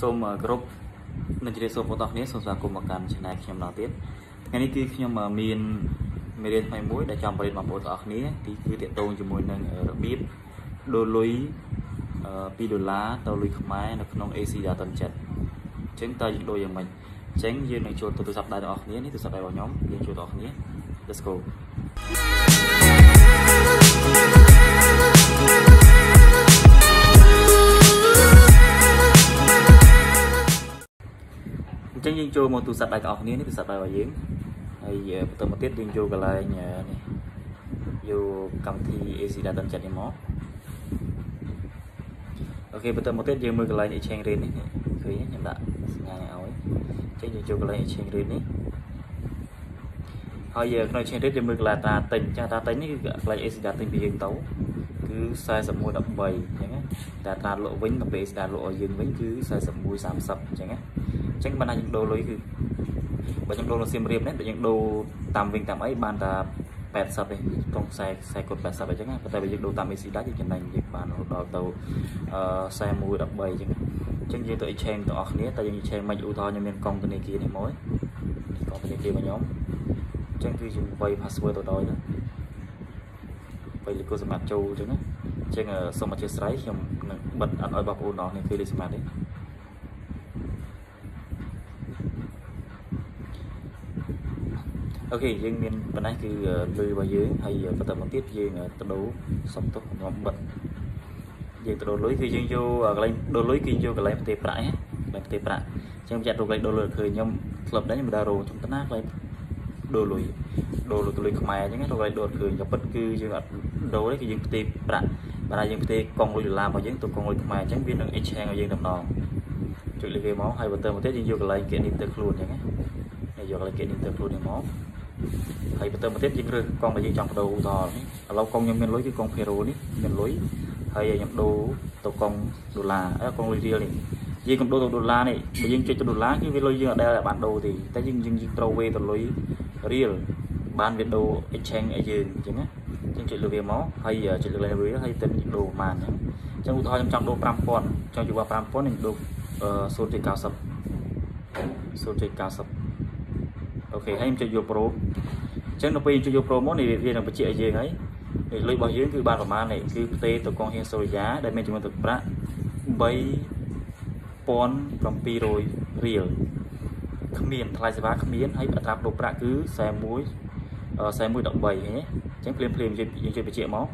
សូមគោរពនឹងជ្រាបសួរបងប្អូនគ្នាសូមស្វាគមន៍មកកាន់ channel ខ្ញុំដល់ទៀតថ្ងៃនេះគឺខ្ញុំមានមេរៀនថ្មីមួយដែលចង់បរិយាបងប្អូនទាំងអស់គ្នាទីគឺទាក់ទងជាមួយនឹងរបៀបដូរលុយ$2ទៅលុយខ្មែរនៅក្នុង AC Data Chat អញ្ចឹងតើយើងដូរយ៉ាងម៉េចអញ្ចឹងយើងនឹងចូលទៅទូរស័ព្ទដៃរបស់គ្នានេះទូរស័ព្ទដៃរបស់ខ្ញុំយើងចូលដល់គ្នា Let's go អញ្ចឹងយើងចូលមកទូរស័ព្ទដៃរបស់គ្នានេះទូរស័ព្ទដៃរបស់យើងហើយបន្តមកទៀតយើងចូលកន្លែងនេះយកកម្មវិធី AC Data Chat នេះមកអូខេបន្តមកទៀតយើងមើលកន្លែង exchange rate នេះឃើញខ្ញុំដាក់ស្ងាយឲ្យអញ្ចឹងយើងចូលកន្លែង exchange rate នេះហើយក្នុង exchange rate យើងមើលកន្លែងតាទិញចាតាទិញនេះគឺកន្លែង AC Data ទិញពីយើងទៅគឺ41.13អញ្ចឹងតែតាលក់វិញទៅពេល AC Data លក់ឲ្យយើងវិញគឺ41.30អញ្ចឹងអញ្ចឹងបានថាយើងដូរលុយគឺបើខ្ញុំដូរនៅសៀមរាបនេះបើយើងដូរតាមវិញតាមអីបានតែ80ទេក្នុង40គុណ80អញ្ចឹងប៉ុន្តែបើយើងដូរតាម AC Data យើងចំណេញយើងបានរហូតដល់ទៅ41.13អញ្ចឹងយើងទៅ exchange ទាំងអស់គ្នាតែយើង exchange មិនឧទាហរណ៍ខ្ញុំមានកងធនាគារនេះមកកងធនាគាររបស់ខ្ញុំអញ្ចឹងគឺយើងវាយ password ទៅដល់វាយលេខកូដសម្រាប់ចូលអញ្ចឹងអញ្ចឹងសូមអធិស្ឋានខ្ញុំនឹងបិទអត់ឲ្យបងប្អូនទាំងអស់គ្នាឃើញលេខសម្រាប់នេះអូខេយើងមានប៉ុណ្ណេះគឺលុយរបស់យើងហើយបន្តមកទៀតយើងទៅដូរសុំទុកខ្ញុំបិទយើងទៅដូរលុយគឺយើងយកកន្លែងដូរលុយគឺយកកន្លែងផ្ទេរប្រាក់ណាកន្លែងផ្ទេរប្រាក់អញ្ចឹងចាត់រកកន្លែងដូរលុយឃើញខ្ញុំធ្លាប់ដែរខ្ញុំមិនដែររកចំតាណាកន្លែងដូរលុយខ្មែរអញ្ចឹងរកកន្លែងដូរឃើញក៏ពិតគឺយើងអត់ដូរទេគឺយើងផ្ទេរប្រាក់បើថាយើងផ្ទេរកងលុយដុល្លាររបស់យើងទៅកងលុយខ្មែរអញ្ចឹងវានឹង exchange ឲ្យយើងតែម្ដងចុចលេខវាមកហើយបន្តមកទៀតយើងយកកន្លែងគណនីទៅខ្លួនអញ្ចឹងណាយកកន្លែងគណនីទៅខ្លួននេះមកហើយបន្តមកទៀតយើងរើសកងដែលយើងចង់បដូរឧទាហរណ៍នេះឥឡូវកងខ្ញុំមានលុយគឺកង Pero នេះមានលុយហើយខ្ញុំដូរទៅកងដុល្លារកងលុយរៀលនេះយើងកំដូរទៅដុល្លារនេះបើយើងចុចទៅដុល្លារគឺវាលុយយើងអត់ដែលបានដូរទេតែយើងត្រូវវេទៅលុយរៀលបានវាដូរ exchange ឲ្យយើងអញ្ចឹងណាអញ្ចឹងចុចលើវាមកហើយចុចលើវាហើយទៅដូរប្រហែលអញ្ចឹងឧទាហរណ៍ខ្ញុំចង់ដូរ 5000 ចង់ជួប 5000 ខ្ញុំដូរ0.90 អូខេហើយខ្ញុំចុចយក Pro អញ្ចឹងនៅពេលយើងចុចយក Pro មកនេះវានឹងបញ្ជាក់ឲ្យយើងហើយលុយរបស់យើងគឺបានប្រមាណនេះគឺផ្ទេរទៅកងហៀងសូរិយាដែលមានចំនួនទឹកប្រាក់3700រៀលគ្មានថ្លៃសេវាគ្មានហើយអត្រាប្តូរប្រាក់គឺ41.13ហ្នឹងអញ្ចឹងភ្លាមយើងជួយបញ្ជាក់មក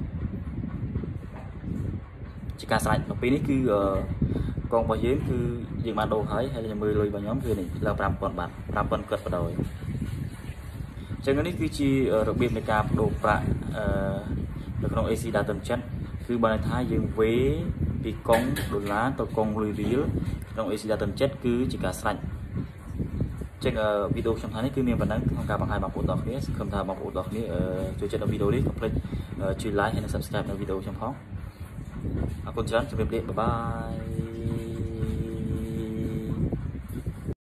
ជាការស្រេចនៅពេលនេះគឺកងរបស់យើងគឺយើងបានដូរហើយខ្ញុំមើលលុយរបស់ខ្ញុំគឺនេះឡើង 5000 បាត 5000 គាត់បដ ចឹងនេះគឺជារបៀបនៃការប្ដូរប្រាក់នៅក្នុង AC Data Chat គឺបានន័យថាយើងវេពីកងដុល្លារទៅកងលុយរៀលក្នុង AC Data Chat គឺជាការស្រេចចឹងវីដេអូខ្ញុំថានេះគឺមានប៉ុណ្ណឹងក្នុងការបង្ហាញបងប្អូនទាំងគ្នាសង្ឃឹមថាបងប្អូនទាំងគ្នាចូលចិត្តនៅវីដេអូនេះកុំភ្លេចជួយ like ហើយនិង subscribe នៅវីដេអូខ្ញុំផងអរគុណច្រើនជម្រាបលាបាយបាយ